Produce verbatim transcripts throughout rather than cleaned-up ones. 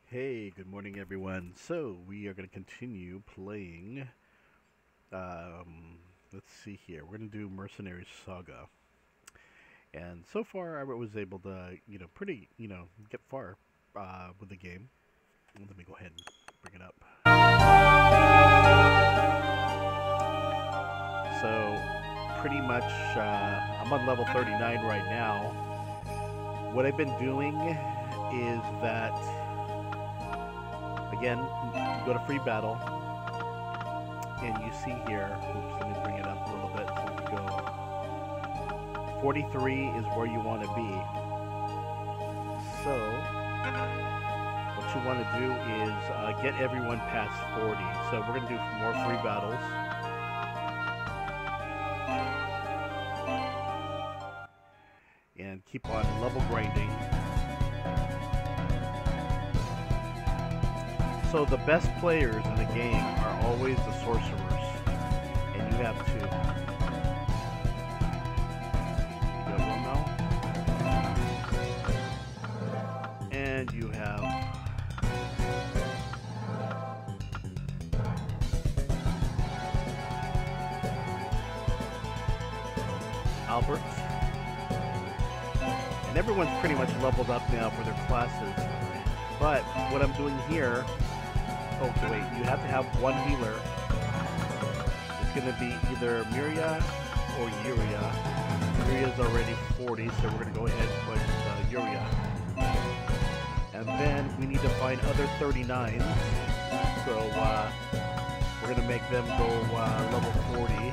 Hey, good morning everyone. So, we are going to continue playing, um, let's see here, we're going to do Mercenaries Saga. And so far I was able to, you know, pretty, you know, get far uh, with the game. Let me go ahead and bring it up. So, pretty much, uh, I'm on level thirty-nine right now. What I've been doing is that again, you go to free battle, and you see here, oops, let me bring it up a little bit so we go, forty-three is where you want to be. So, what you want to do is uh, get everyone past forty. So we're going to do more free battles. And keep on level grinding. So the best players in the game are always the sorcerers, and you have two. You got one now, and you have Albert, and everyone's pretty much leveled up now for their classes. But what I'm doing here. Okay, wait, you have to have one healer. It's going to be either Miria or Yuria. Miria's already forty, so we're going to go ahead and put uh, Yuria. And then we need to find other thirty-nines. So uh, we're going to make them go uh, level forty.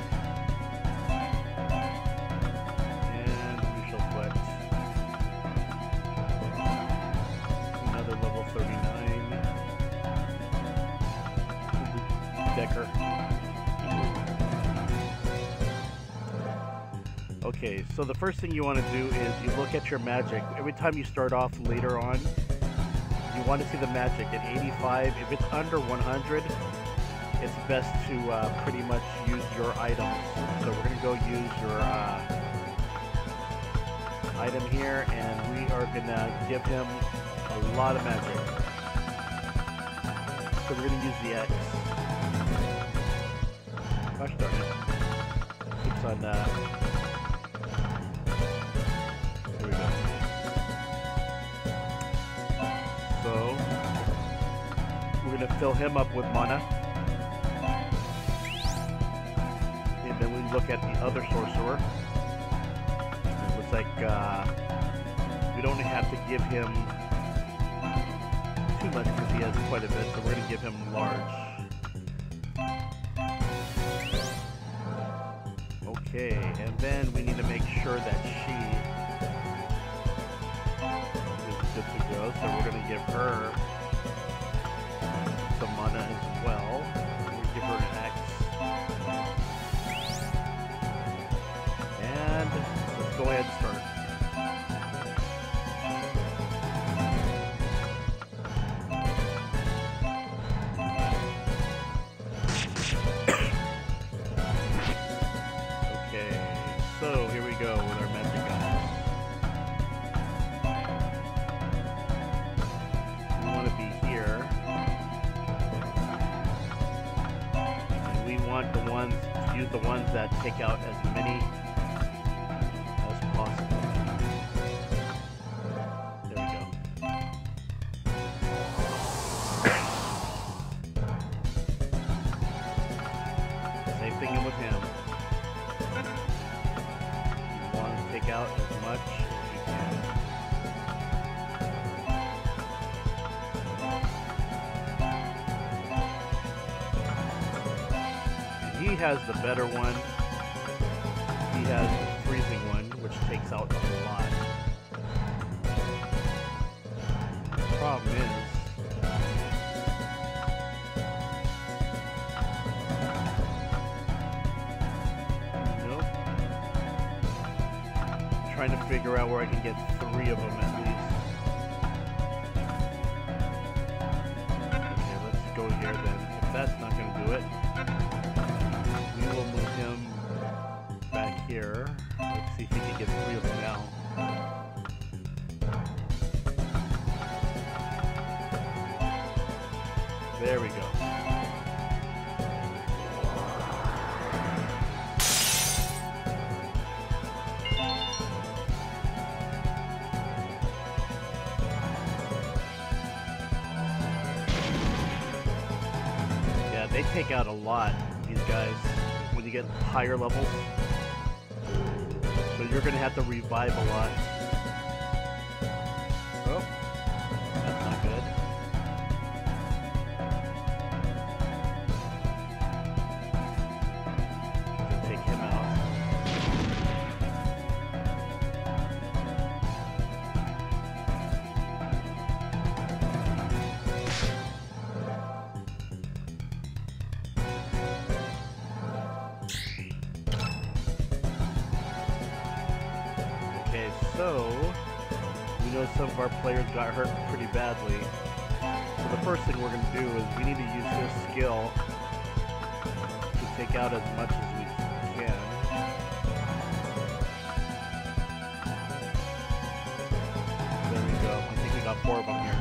And we shall put another level thirty-nine. Decker. Okay, so the first thing you want to do is you look at your magic. Every time you start off later on, you want to see the magic at eighty-five. If it's under one hundred, it's best to uh, pretty much use your items. So we're going to go use your uh, item here, and we are going to give him a lot of magic. So we're going to use the X. Gosh darn it. Keeps on, uh... Here we go. So, we're gonna fill him up with mana. And then we look at the other sorcerer. It looks like, uh... we don't have to give him too much because he has quite a bit, so we're gonna give him large. Okay, and then we need to make sure that she is good to go, so we're going to give her some mana as well. We'll give her an X. And let's go ahead and start. So here we go with our magic guys. We want to be here. And we want the ones, to use the ones that take out as many as possible. There we go. Same thing with him. Take out as much as you can. And he has the better one. He has the freezing one, which takes out a lot. The problem is, trying to figure out where I can get three of them at least. Okay, let's go here then. If that's not going to do it, we will move him back here. Let's see if he can get three of them now. There we go. Yeah, they take out a lot, these guys, when you get higher levels. So you're gonna have to revive a lot. Oh, that's not good. Take him out. Okay, so we know some of our players got hurt pretty badly. So the first thing we're going to do is we need to use this skill to take out as much as we can. There we go. I think we got four of them here.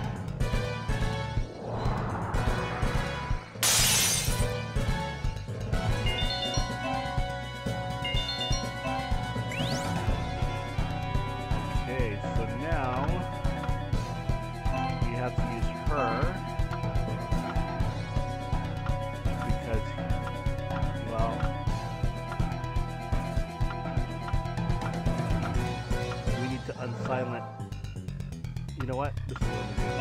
Okay, so now we have to use her because, well, we need to unsilent. You know what? This is what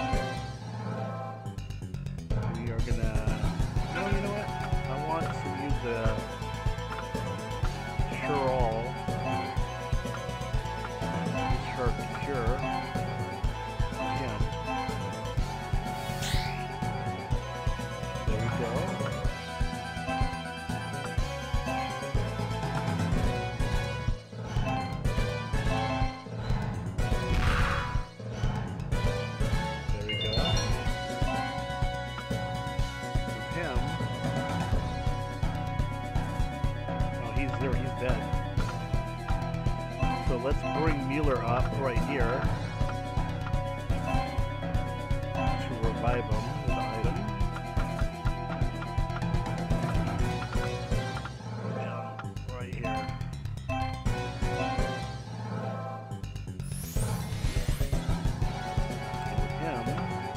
we do. We are gonna. No, you know what? I want to use the sure all. Use her to cure him. There we go. There we go. With him. Oh, he's there. He's dead. So let's bring Mueller up right here to revive him with the item. Down right here. And with him,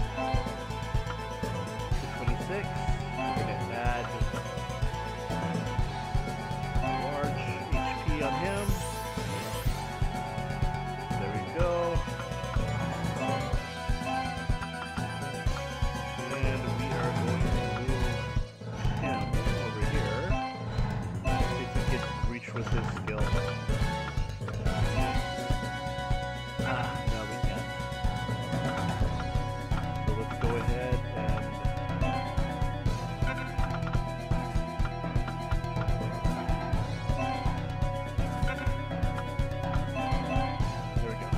two twenty-six, we're going to add large H P on him. There we go. And we are going to move him over here. See if we can reach with his skill. Ah, no, we can't. So let's go ahead and there we go.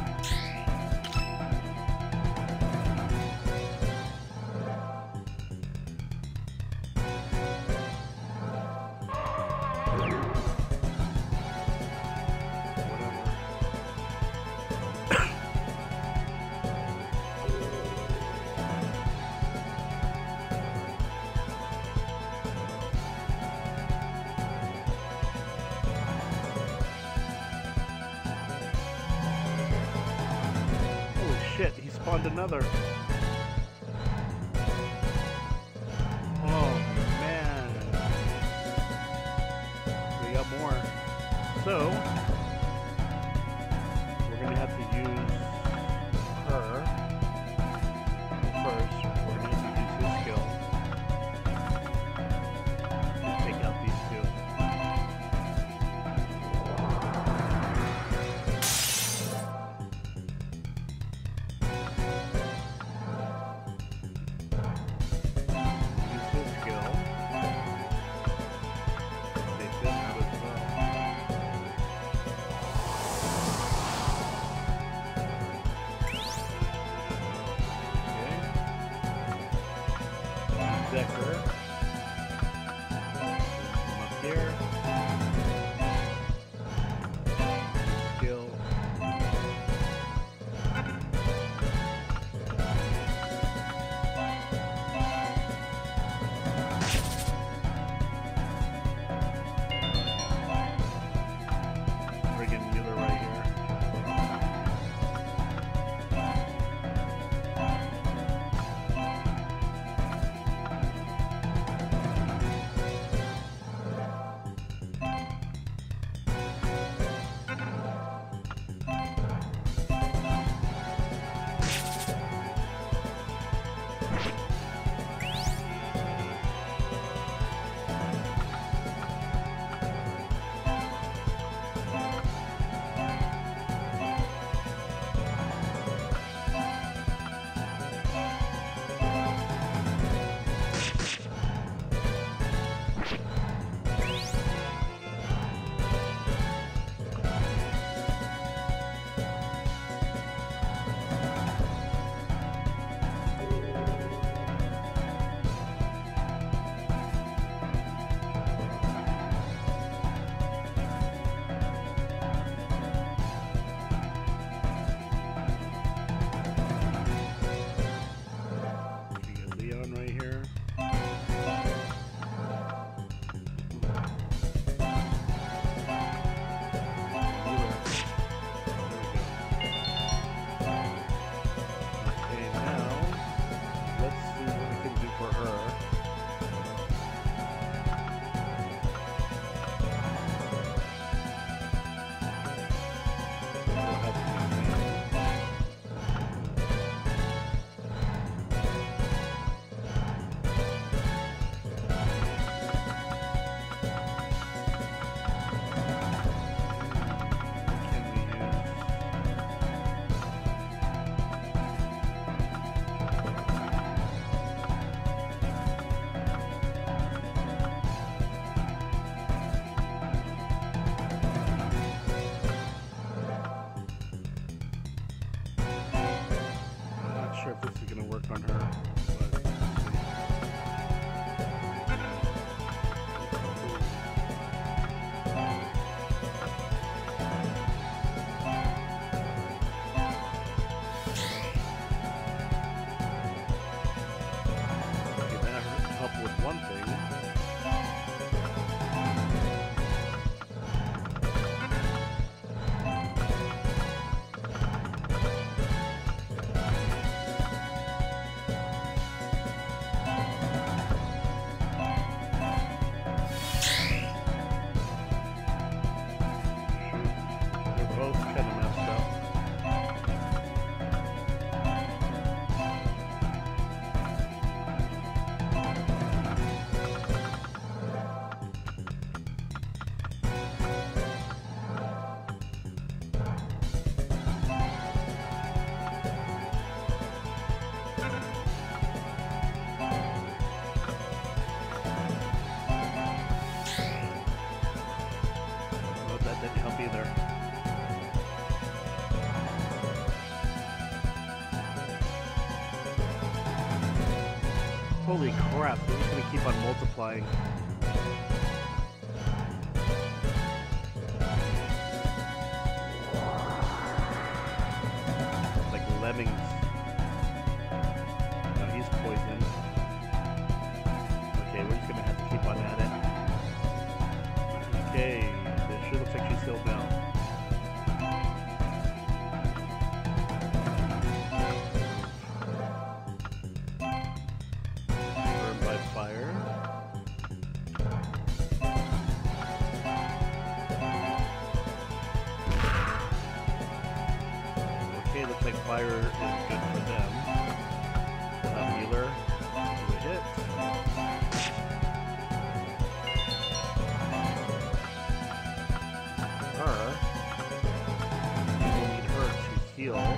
Holy shit, he spawned another. Oh man. We got more. So, we're gonna have to use her first. We're gonna have to use his skill to take out these two. on her. But okay, that helped with one thing. Holy crap, we're just gonna keep on multiplying. Like lemmings. No, he's poisoned. Okay, we're just gonna have to keep on at it. Okay, this sure looks like she's healed now. Fire is good for them. Uh, healer, do a hit. Her, we will need her to heal.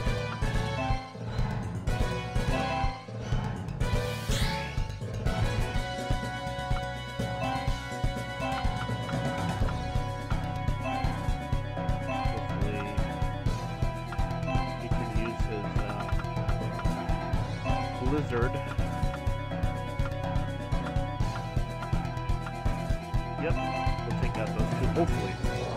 Blizzard. Yep, we'll take out those two, hopefully.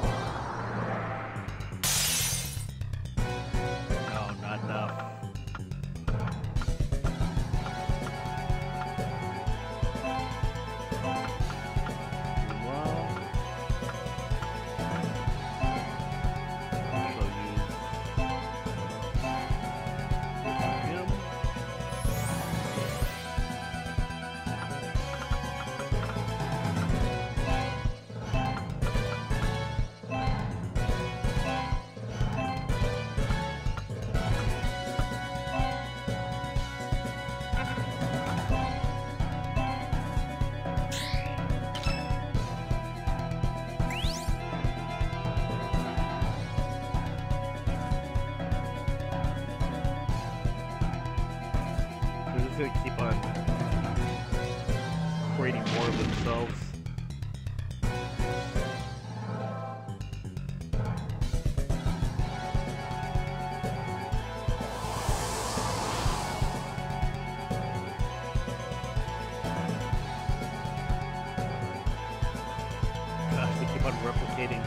No, not enough. Gonna keep on creating more of themselves. Gosh, they keep on replicating.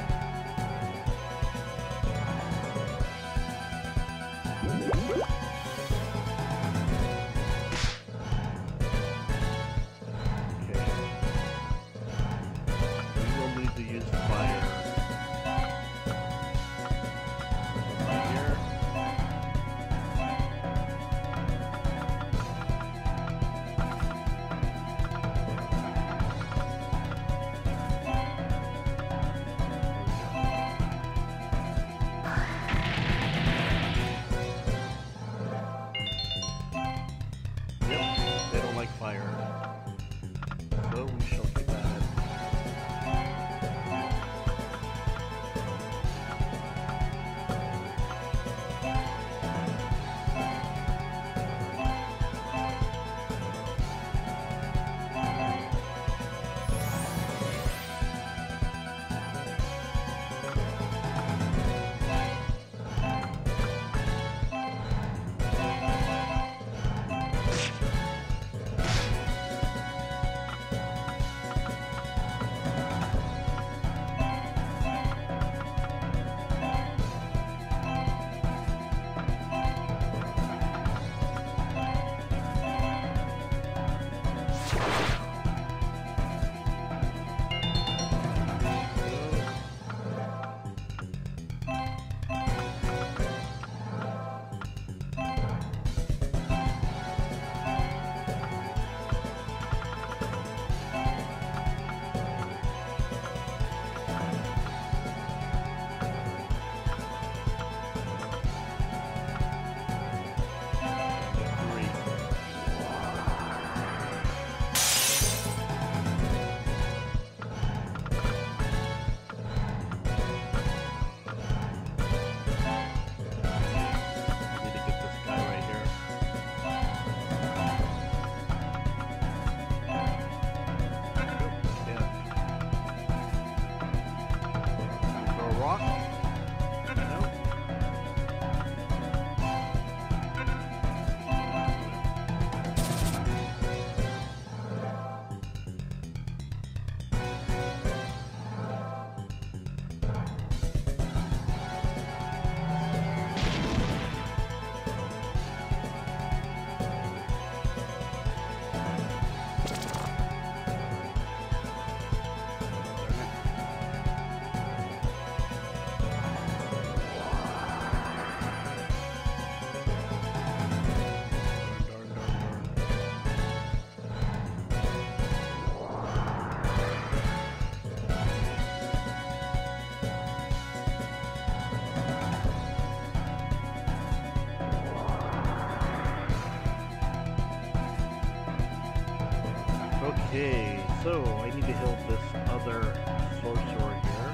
Okay, so I need to heal this other sorcerer here.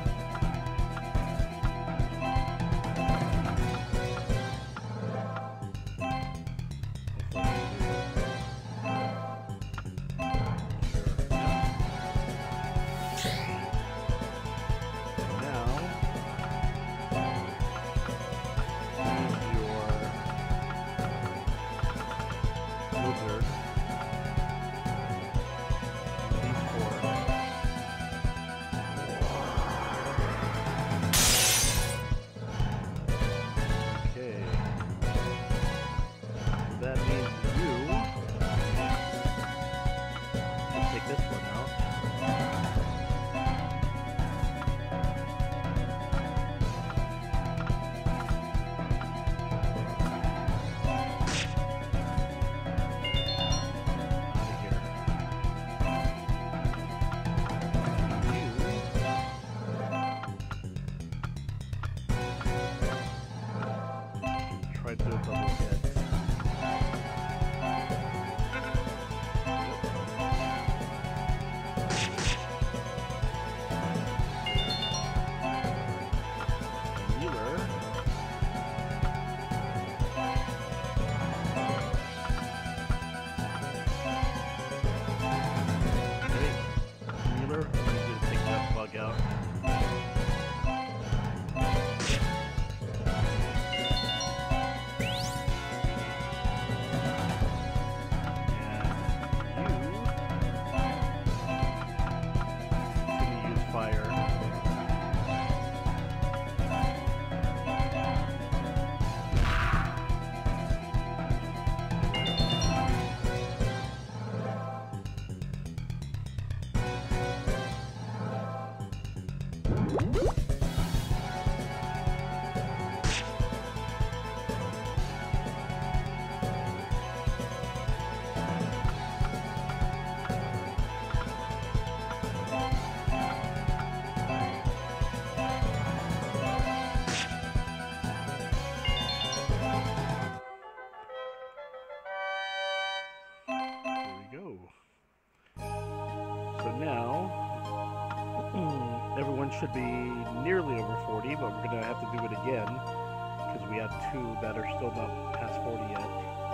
Should be nearly over forty, but we're gonna have to do it again because we have two that are still not past forty yet.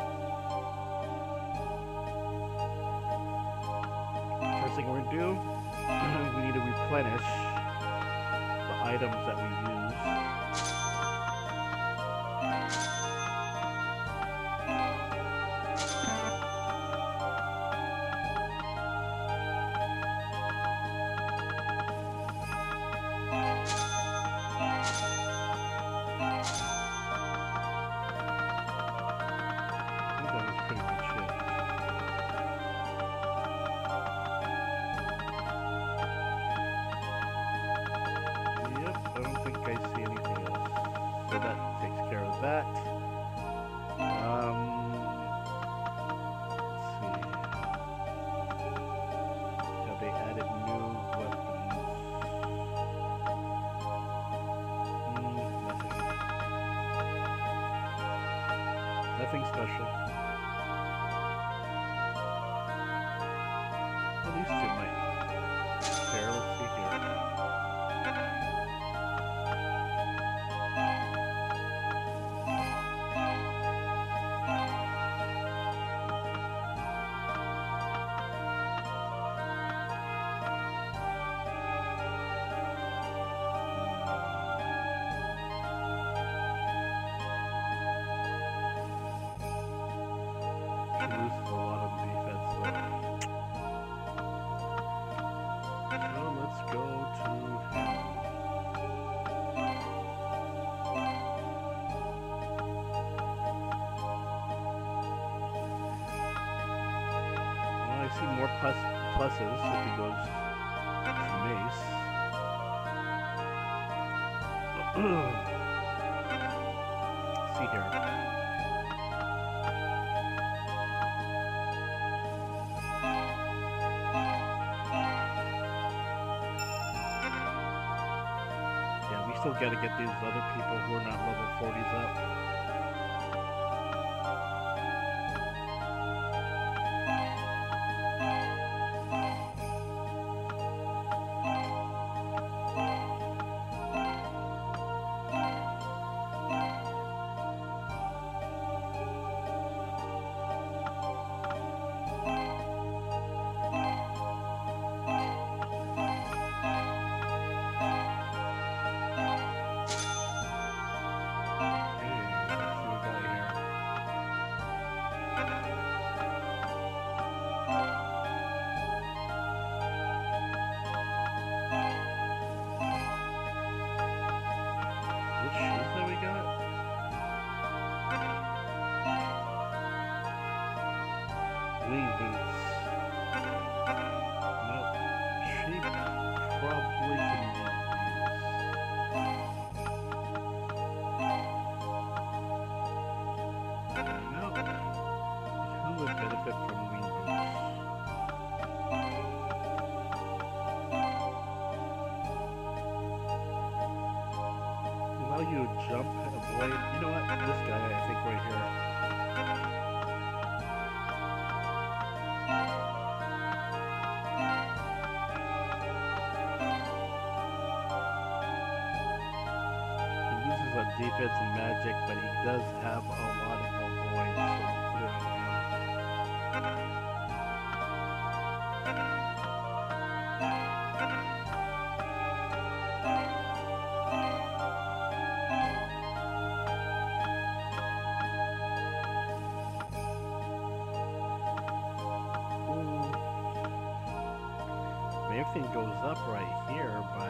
First thing we're gonna do, we need to replenish the items that we use. Nothing special. Well, these two might care. Let's see here. Loses a lot of defense though. So let's go to him. Well, I see more plus pluses if he goes to mace. See here. Still got to get these other people who are not level forties up. boots. Nope. Sheep probably can use these. Nope. Who would benefit from wing boots? Allow you to jump, avoid. You know what? This guy, I think, right here. Defense and magic, but he does have a lot of avoid, so we'll put it on him. Ooh. I mean, everything goes up right here, but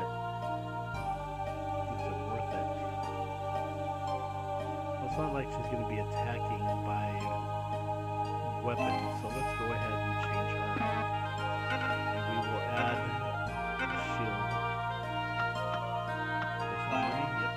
it's not like she's going to be attacking by weapons, so let's go ahead and change her. And we will add a shield. There's no money? Yep,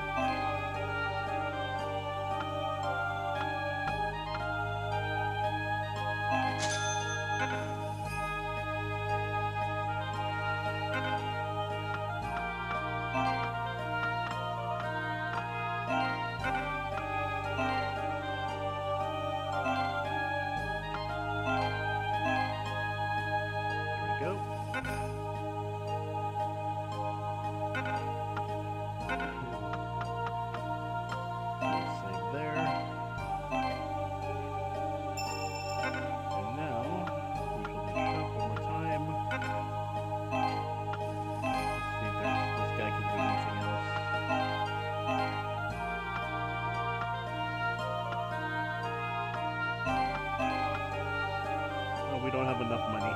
we don't have enough money.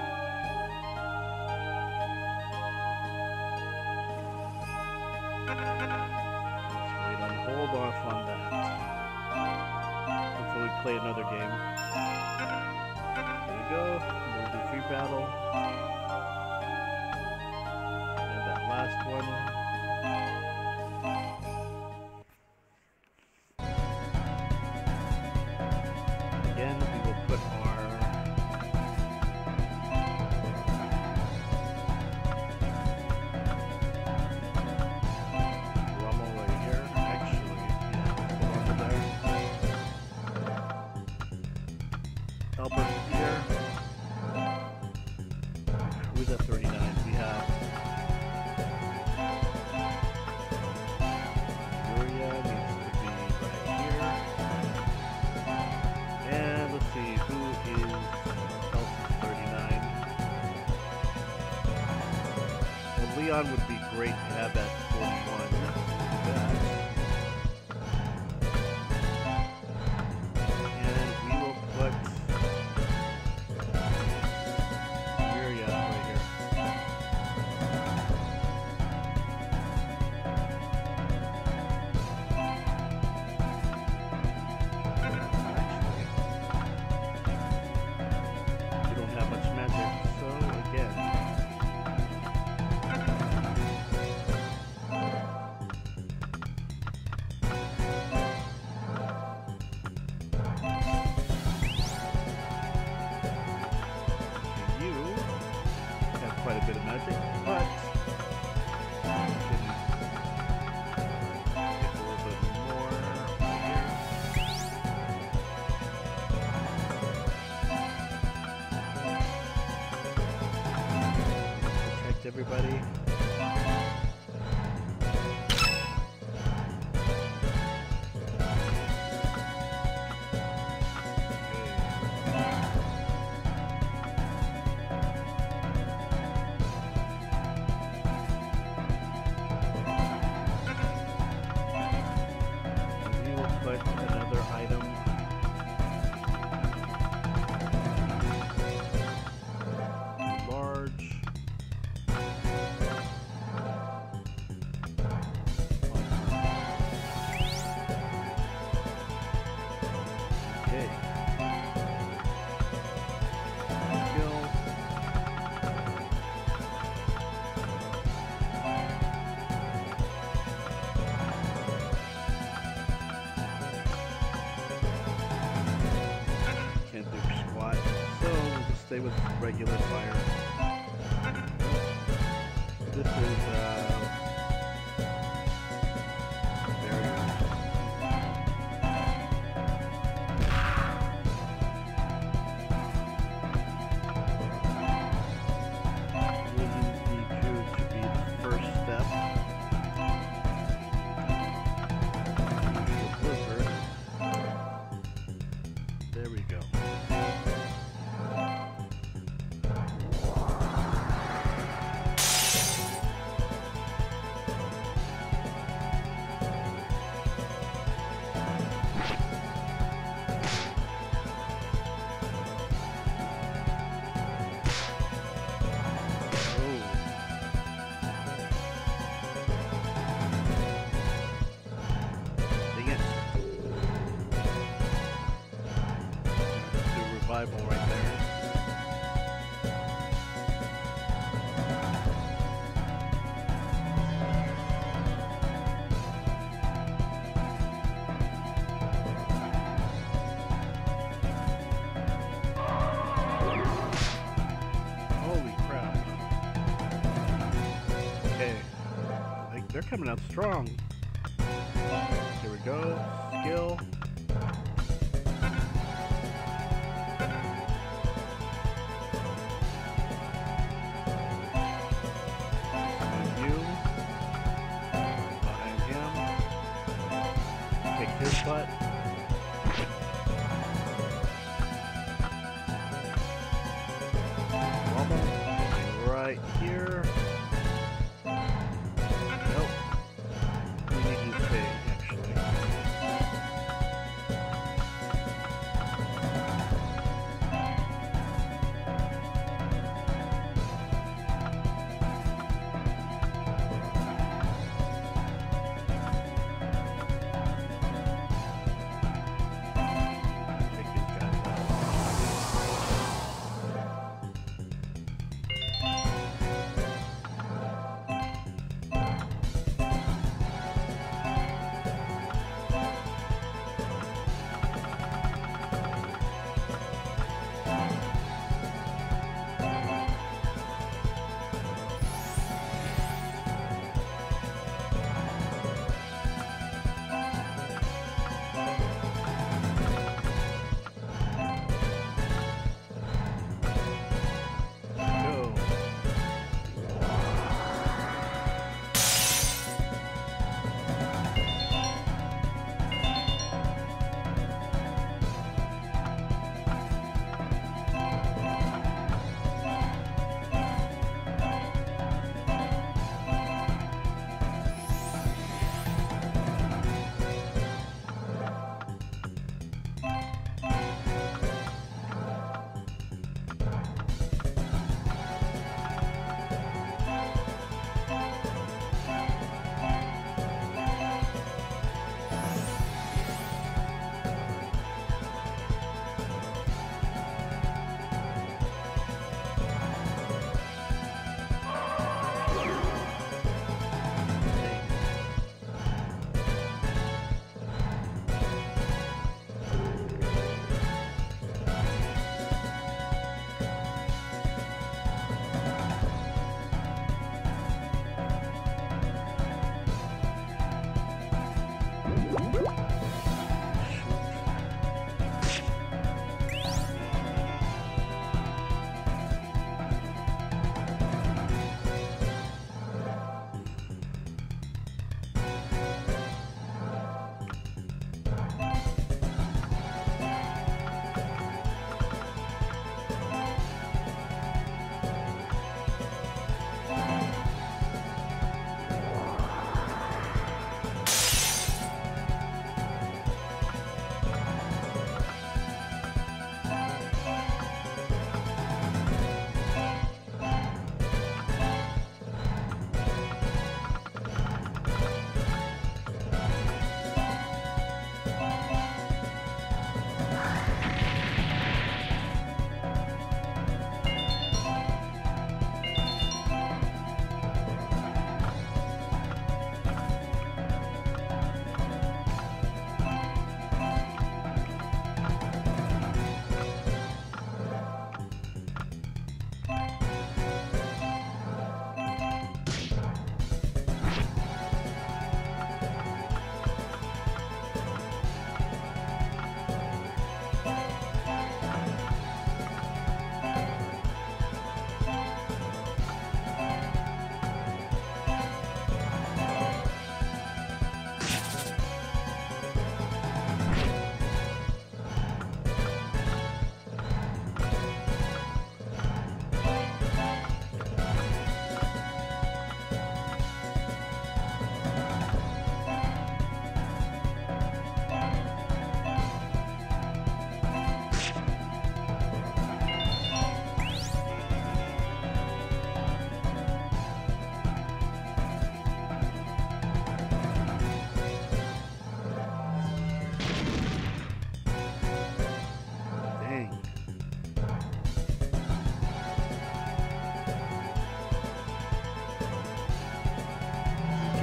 Let's wait on, hold off on that until we play another game. There we go. We'll do free battle. And that last one. Again, we will put our thirty-nine. We have Yuria needs to be right here. And let's see, who is else is thirty-nine? Well, Leon would be great to have at forty-one. That. And we will put quite a bit of magic, but you can get a little bit more here. Protect everybody. Another item. Large. stay with regular fire. This is uh, barriers. Using the food should be the first step. Blizzard. There we go. Bible right there. Holy crap. Okay. Like, they're coming out strong. Here we go. Skill. His butt. Wobble. Right here. Nope. We need to stay, actually.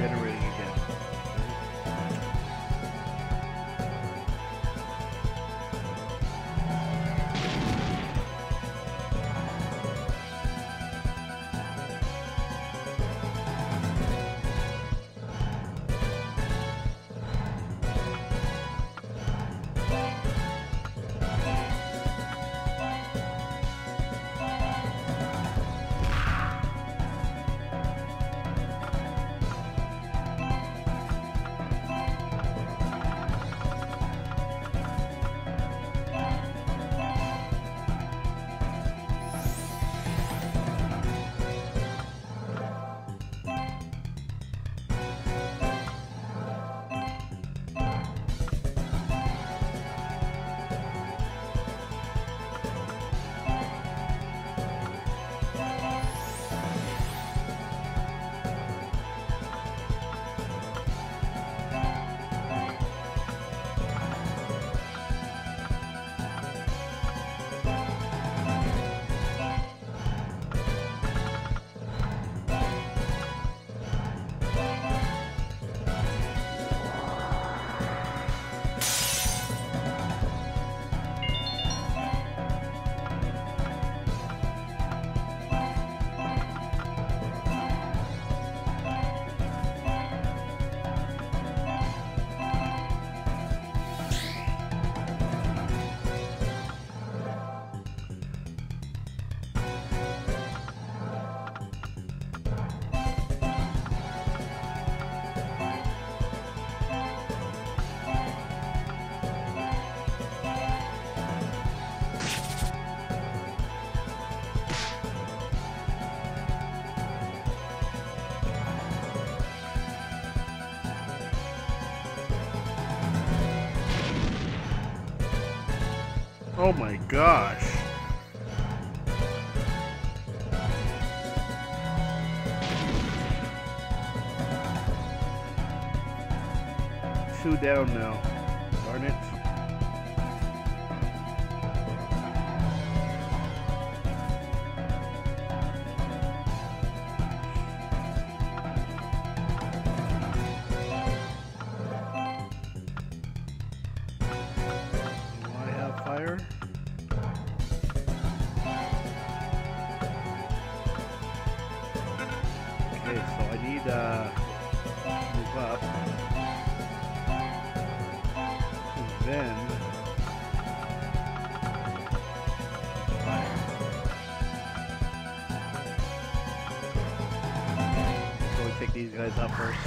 generating again. Oh my gosh. Two down now. Darn it. Do I have fire? Okay, so I need uh move up. Then fire. So we take these guys out first.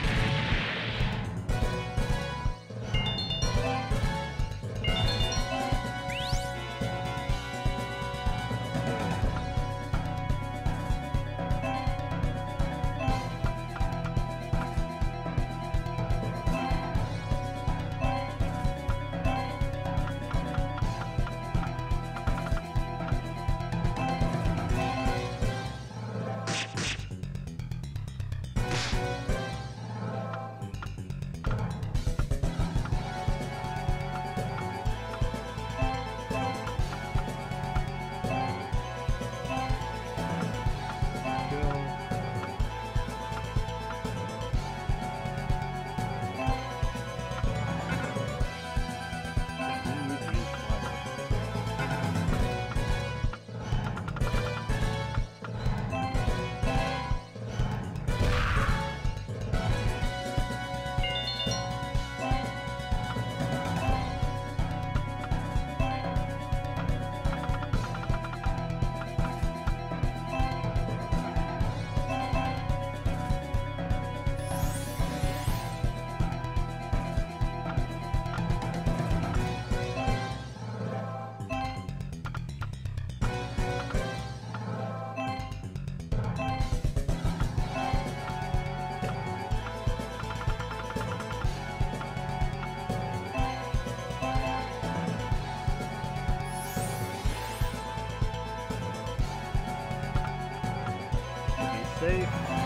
Safe.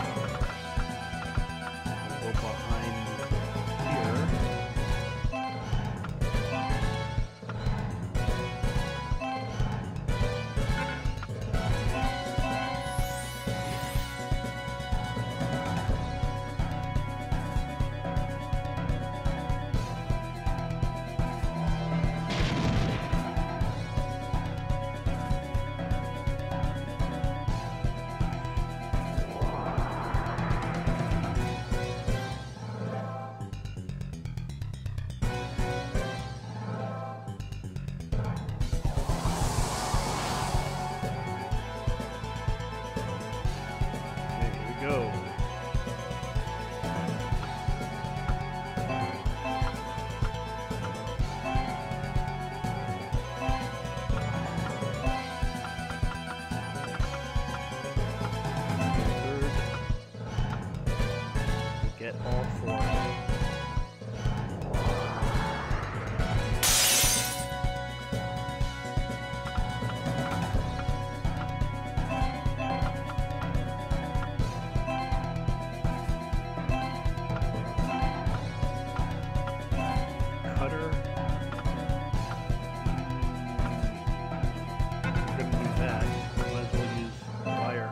We'll go behind here. go. Get all four. Cutter. We're gonna do that. Might as well use wire.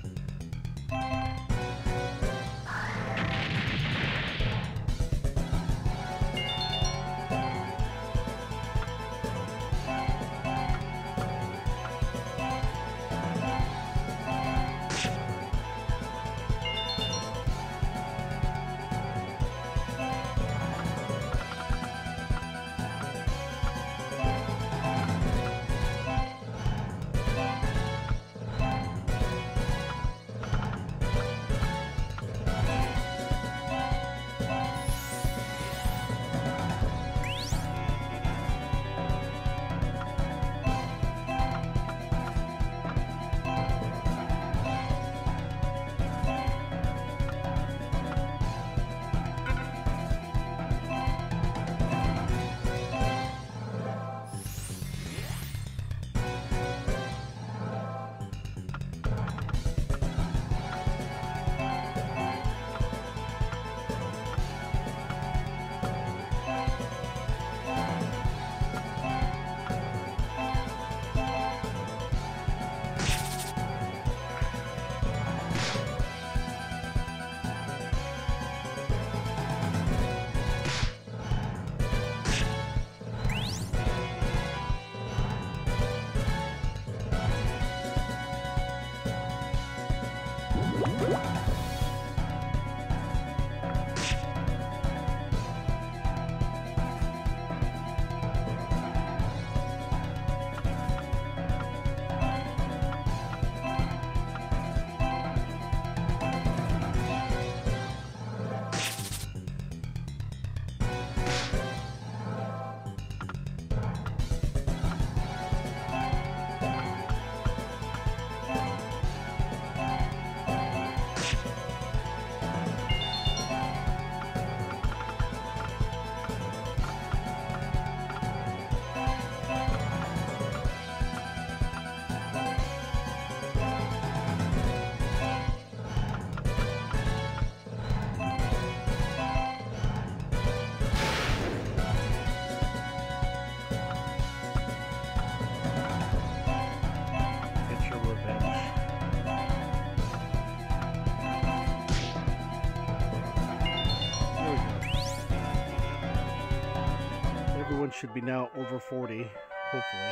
Should be now over forty, hopefully.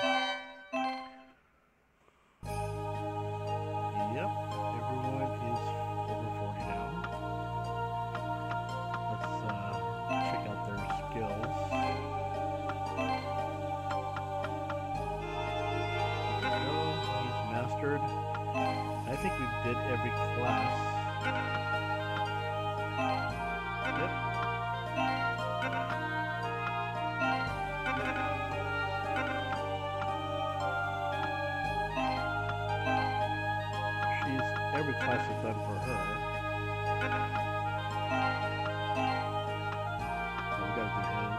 Yep, everyone is over forty now. Let's uh, check out their skills. There we go. He's mastered. I think we did every class. Yep. Every class is done for her. So we gotta do his.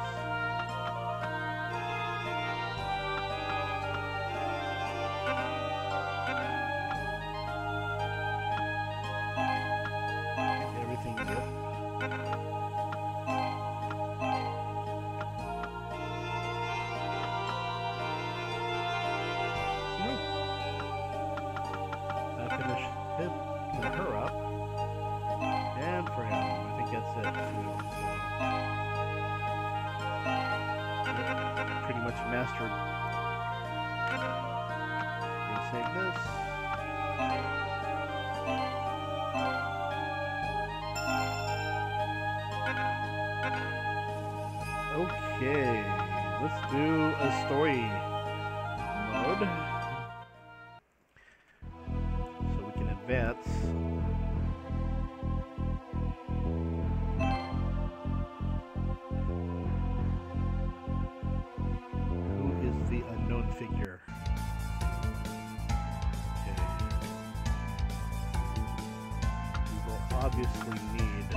Everything good. Nope. I finished him, her up, and for him, I think that's it too. So, pretty much mastered. Let me save this. Okay, let's do a story mode. So we can advance. obviously need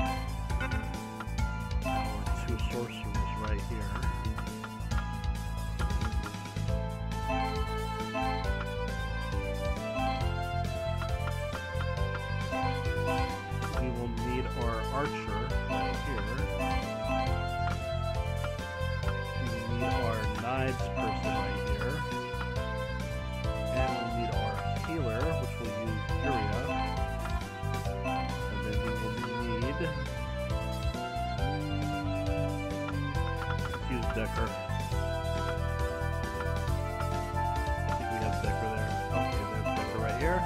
our two sorcerers right here. We will need our archer right here. We need our knives person right here. And we need our healer, which will use Furia. And then we will need... Let's use Decker. I think we have Decker there. Okay, there's Decker right here.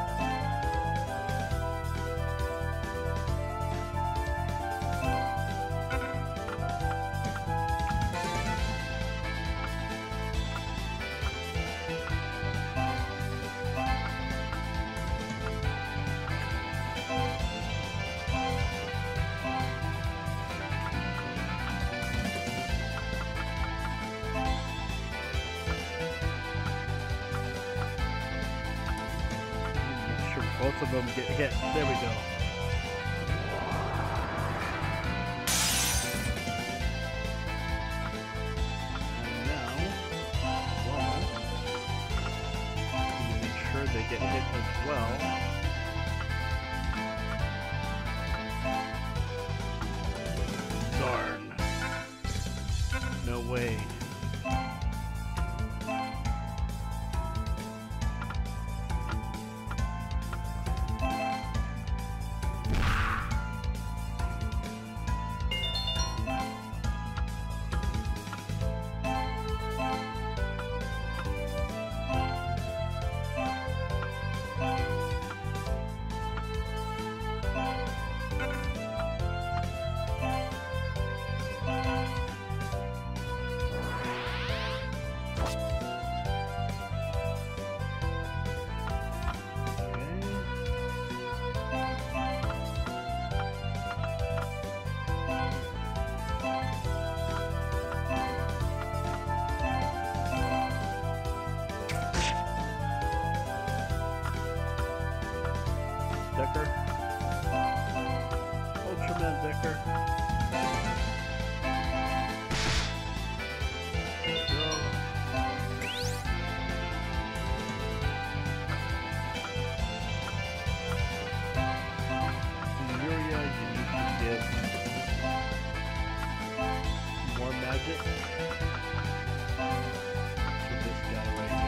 Both of them get hit. There we go. And now, well, we make sure they get hit as well. Darn. No way. Decker. Ultraman Decker. Go. Miria, you need to give more magic to this guy right here.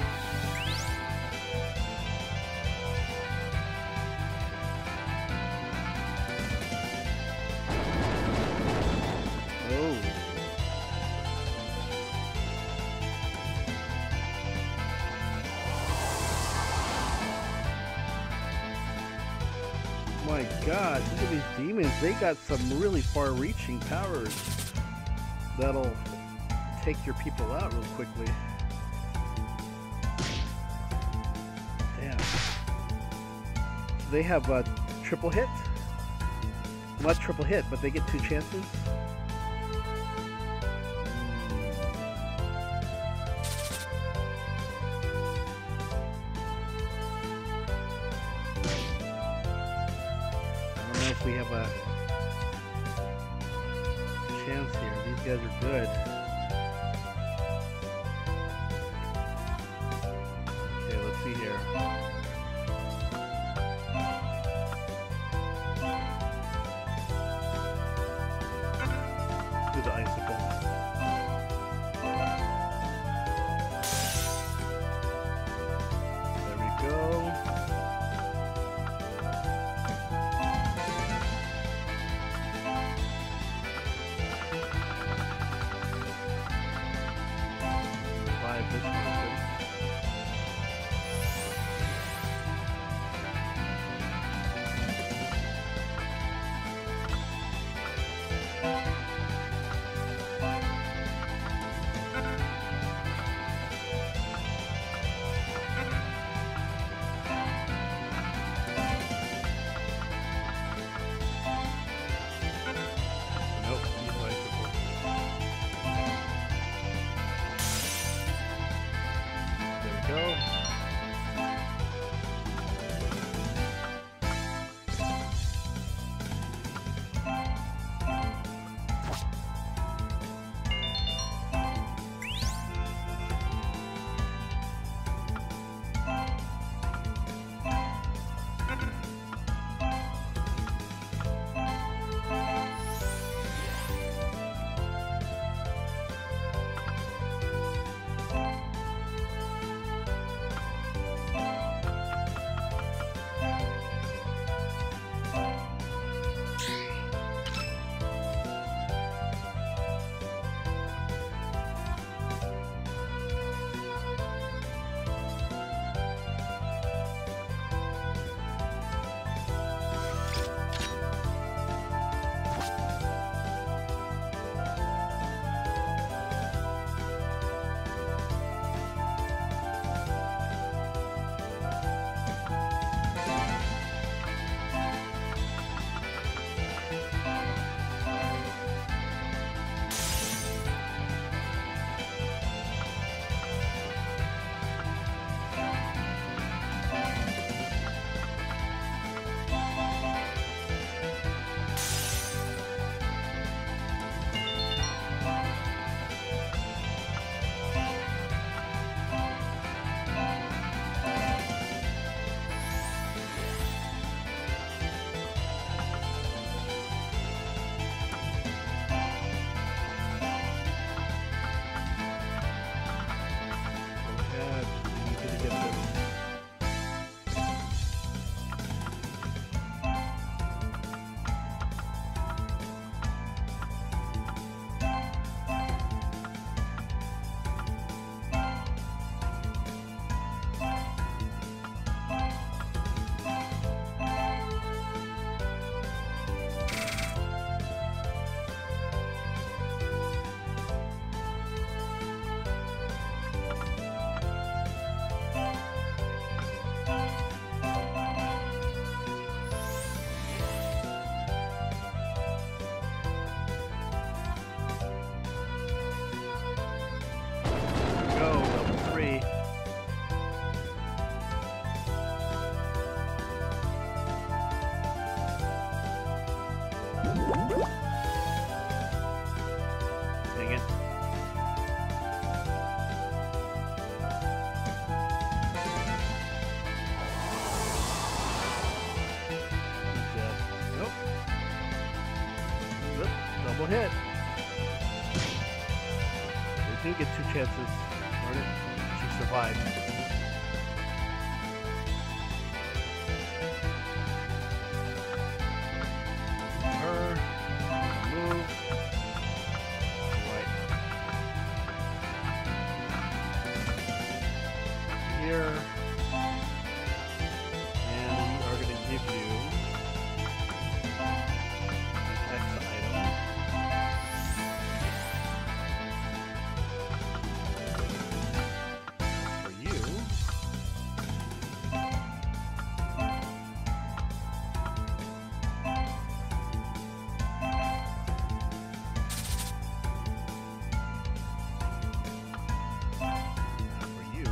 My God, look at these demons. They got some really far-reaching powers that'll take your people out real quickly. Damn. So they have a triple hit? Not triple hit, but they get two chances? We have a chance here. These guys are good. Okay, let's see here. Do the icicle. There we go. hit. We do get two chances. Darn it. She survived. Her. Move. Right. Here. And we are going to give you an X item. For you. For you.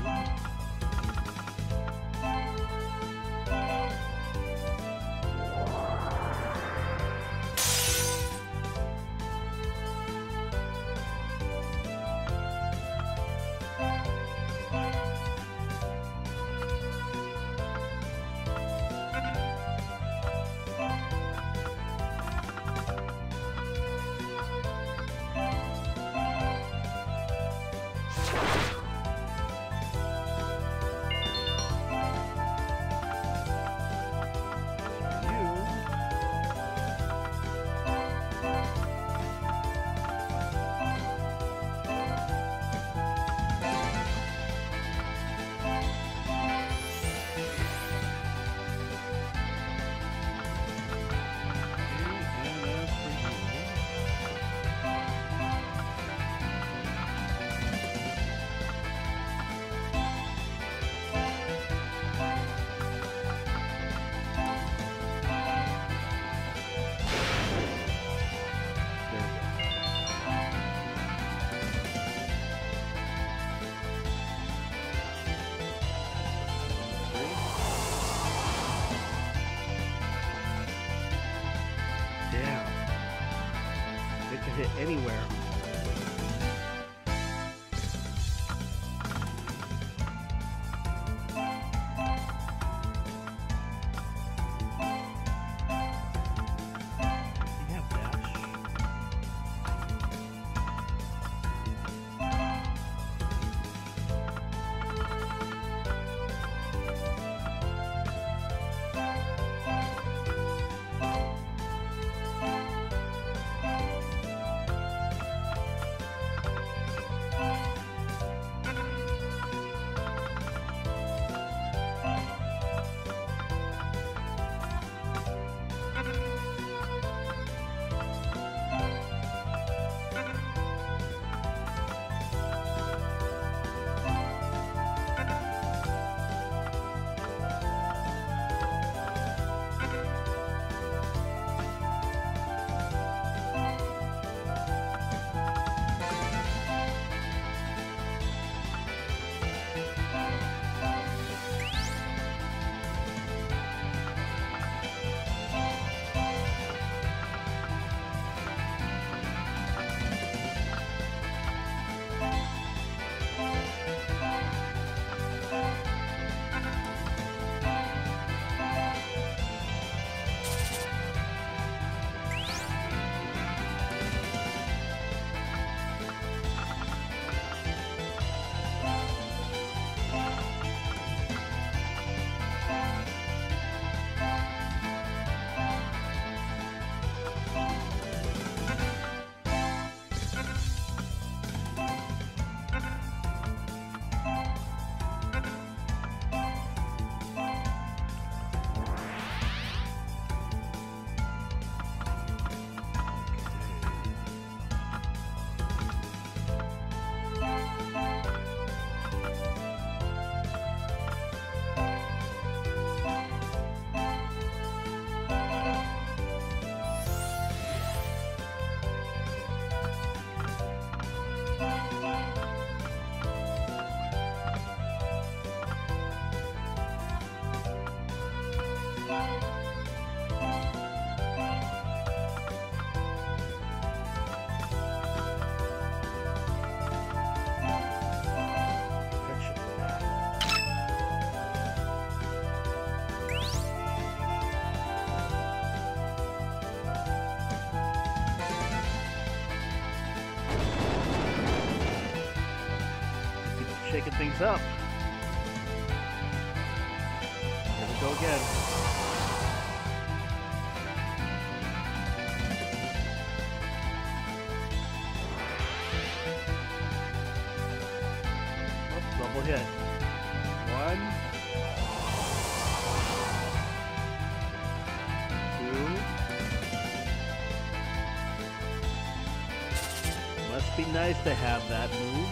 Hit anywhere. You have dash. things up. Here we go again. Oops, double hit. One. Two. Must be nice to have that move.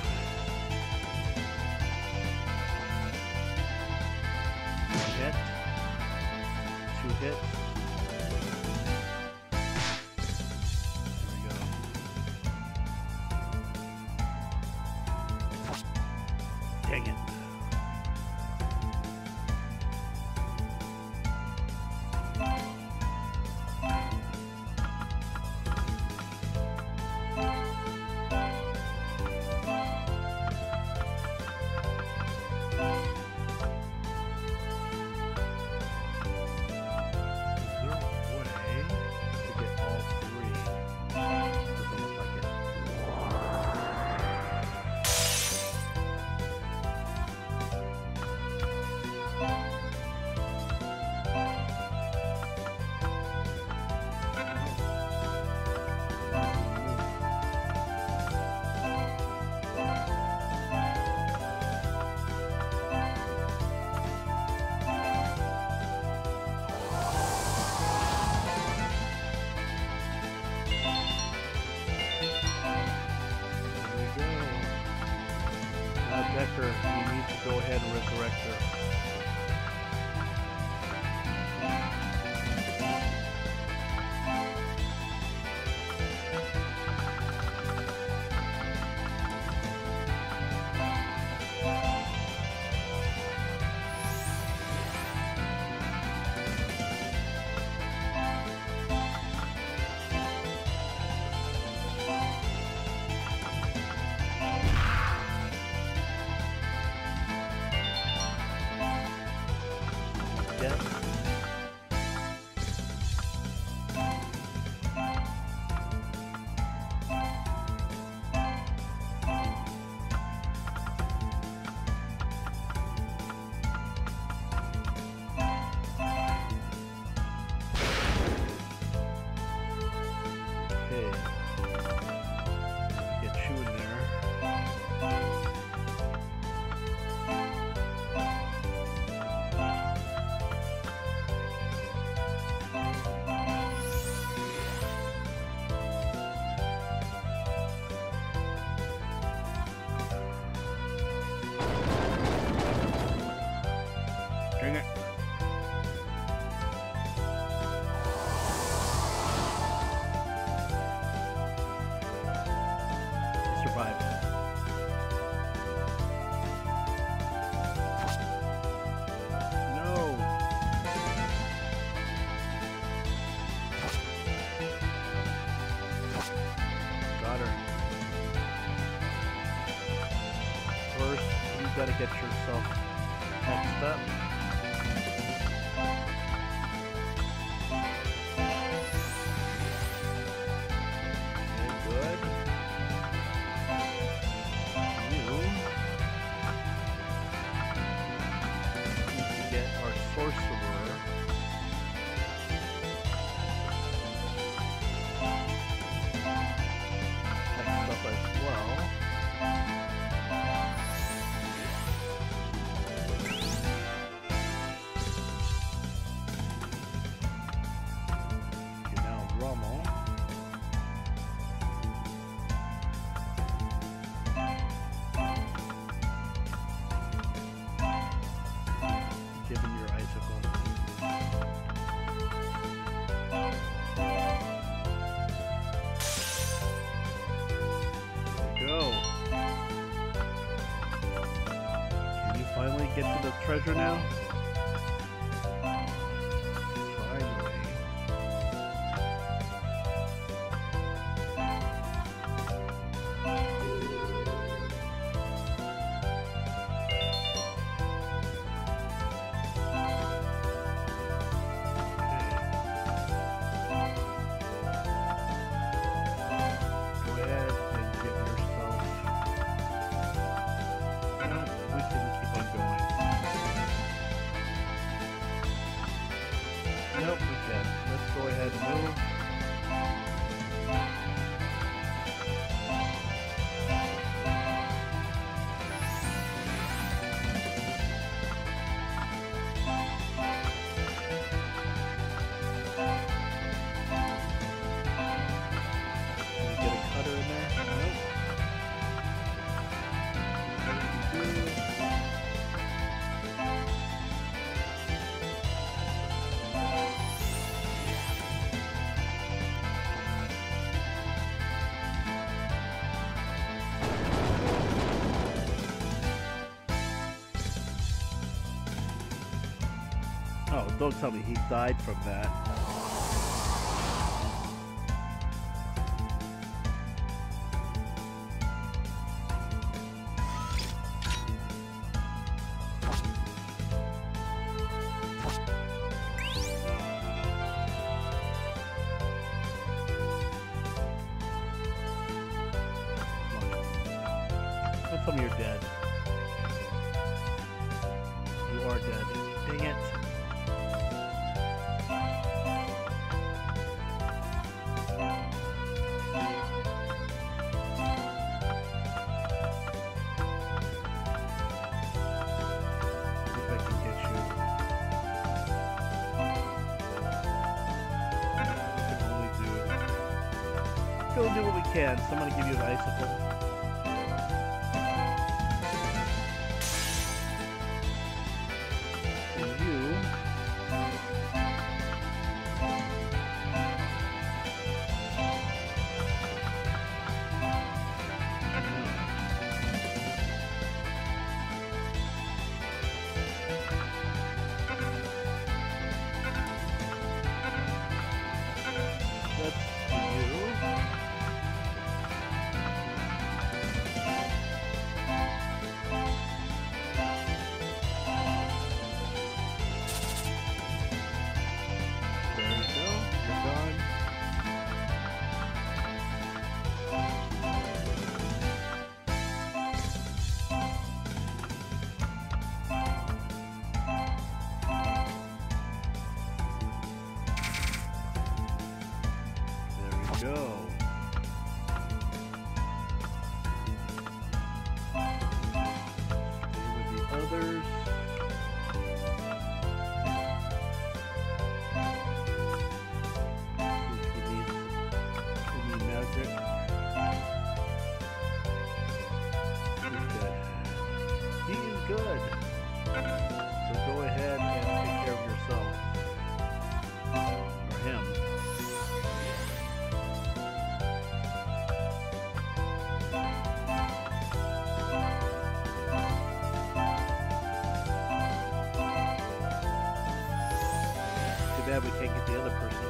Hit. Two hits. There we go. Dang it. Decker, you need to go ahead and resurrect her. Dang it. He survived. No. Got her. First, you gotta get yourself next up. Give him your icicle. There we go. Can you finally get to the treasure now? Finally. Nope, we can. Let's go ahead and move. Oh, don't tell me he died from that. Don't tell me you're dead. You are dead. Dang it. We'll do what we can. So I'm going to give you an icicle. And you... That's you. Go. Stay with the others. We need, we need magic. He's good. He's good. So go ahead and take care of yourself. Or him. Bad we can't get the other person.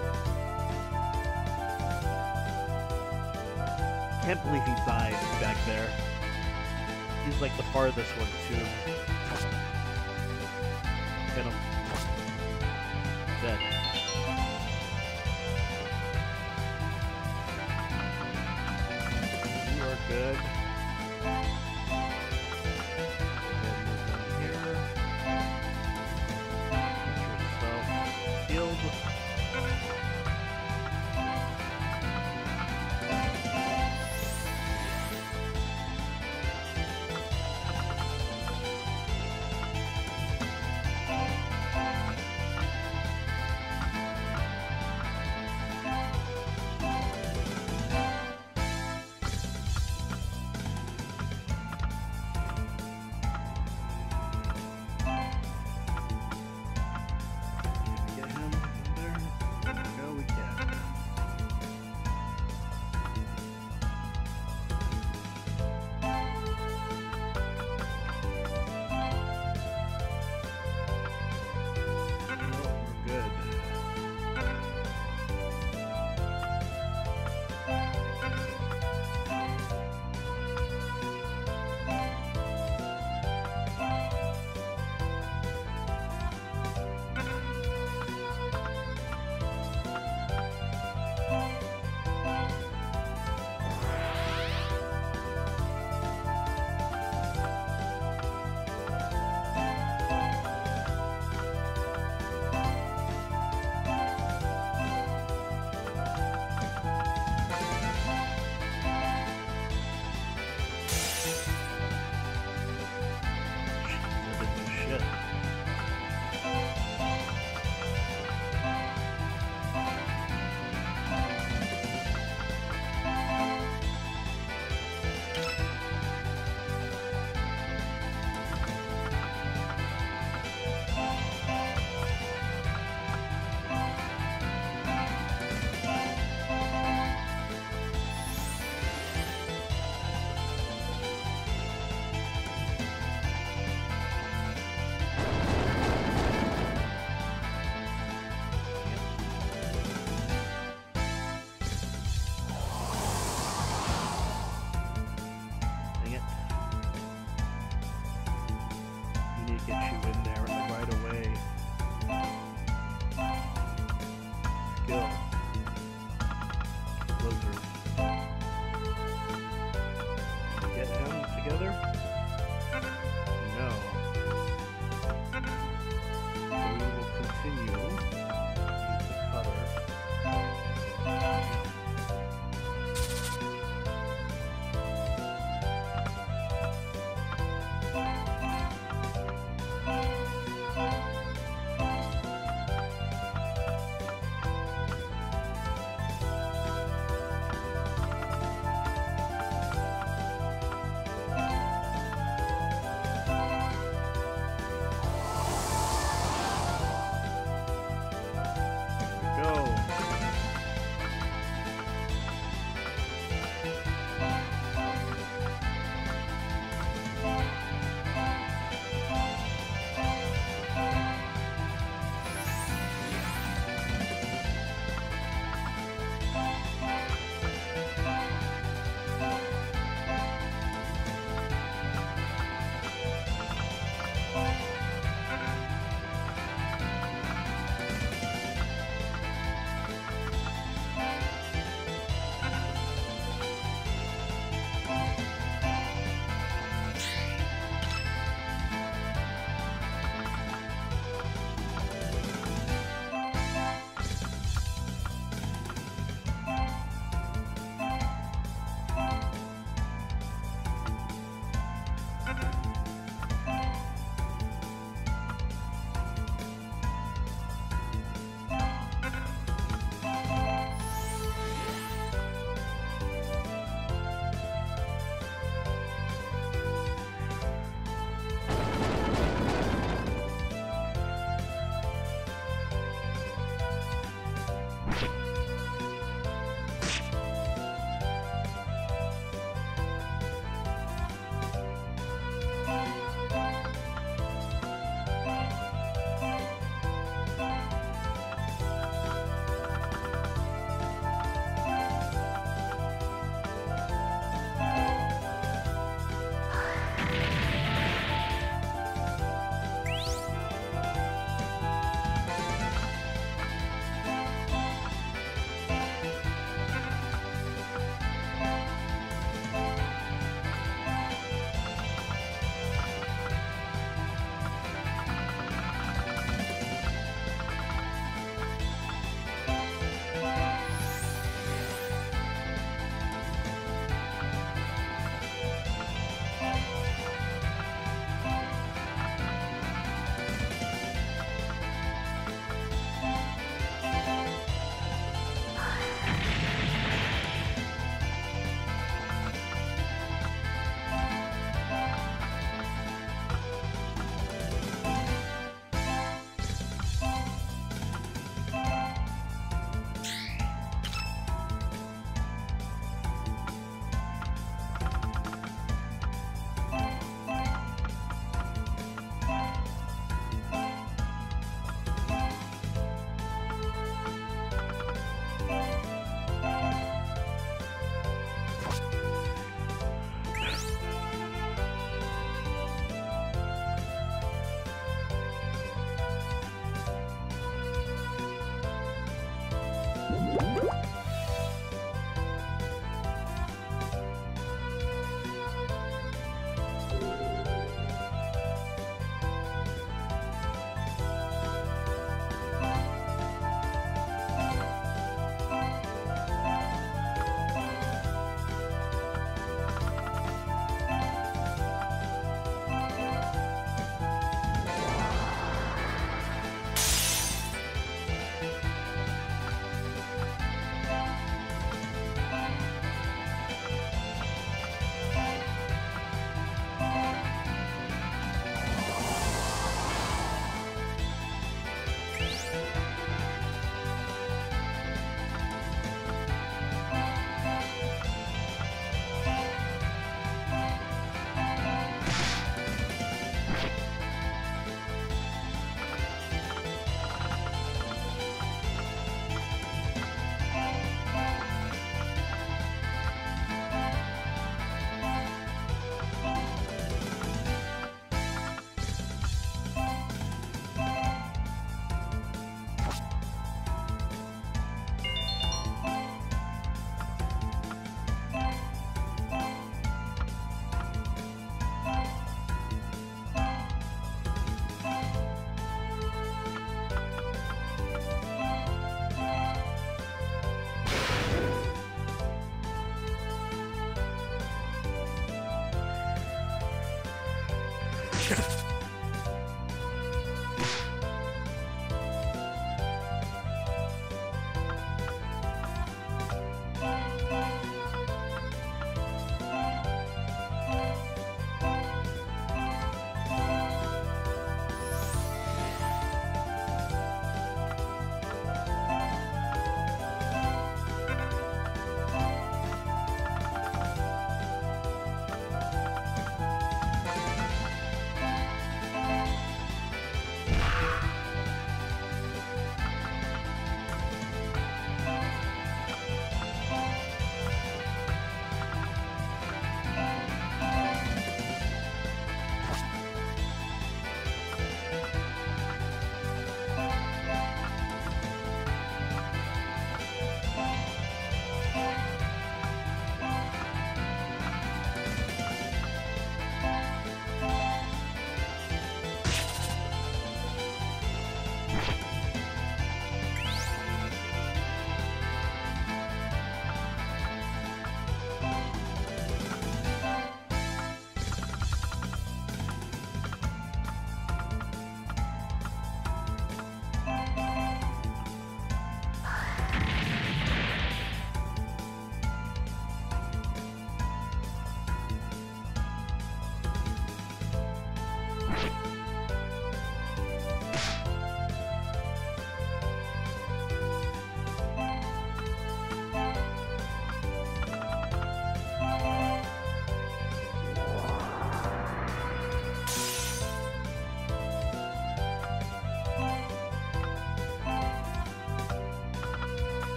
Can't believe he died back there. He's like the farthest one too. Get him. Dead. You are good. skill. Lizard. Get him together? No. So we will continue. Use the cutter.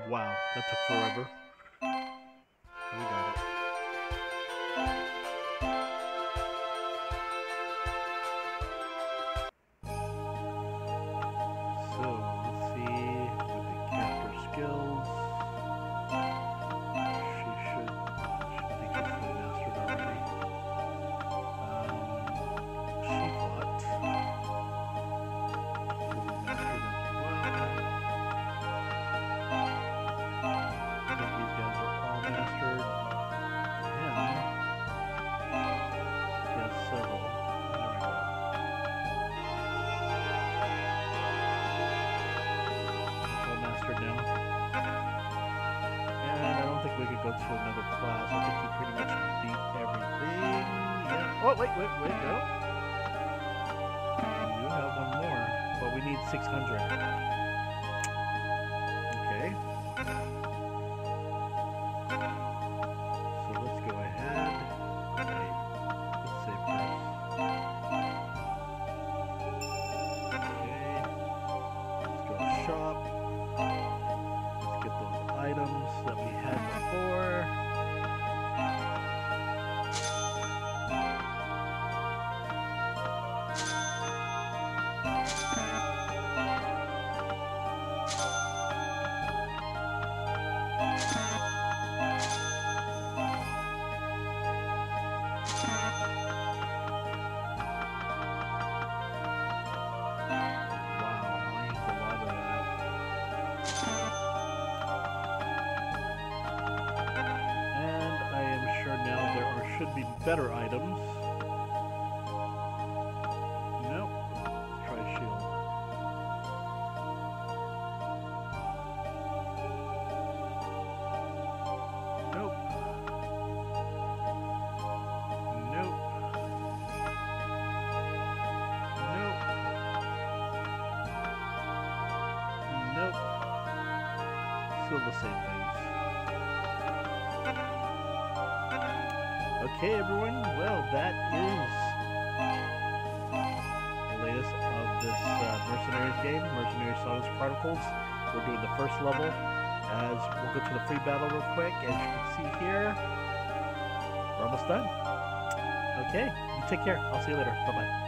Wow, that took forever. We got it. So, let's see with the character skills. She should, I think she's fully mastered already. Um, she fought. Fully mastered as well. I think these guys are all mastered. Him, he has several. There we go. It's all mastered now. And I don't think we could go to another class. I think he pretty much beat everything. Yeah. Oh, wait, wait, wait, no. We do have one more, but we need six hundred. Okay. So let's go ahead. Wait, let's save first. Okay. Let's go to shop. Let's get those items that we had before. Should be better items. Nope. Let's try shield. Nope. Nope. Nope. Nope. Still the same things. Okay, everyone. Well, that is the latest of this uh, Mercenaries game, Mercenaries Saga Chronicles. We're doing the first level. As we'll go to the free battle real quick. As you can see here, we're almost done. Okay, you take care. I'll see you later. Bye-bye.